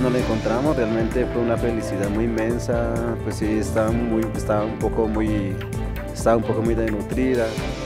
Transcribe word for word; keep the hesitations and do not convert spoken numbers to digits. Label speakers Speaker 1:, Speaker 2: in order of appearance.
Speaker 1: Nos la encontramos, realmente fue una felicidad muy inmensa, pues sí, estaba, muy, estaba, un, poco muy, estaba un poco muy desnutrida.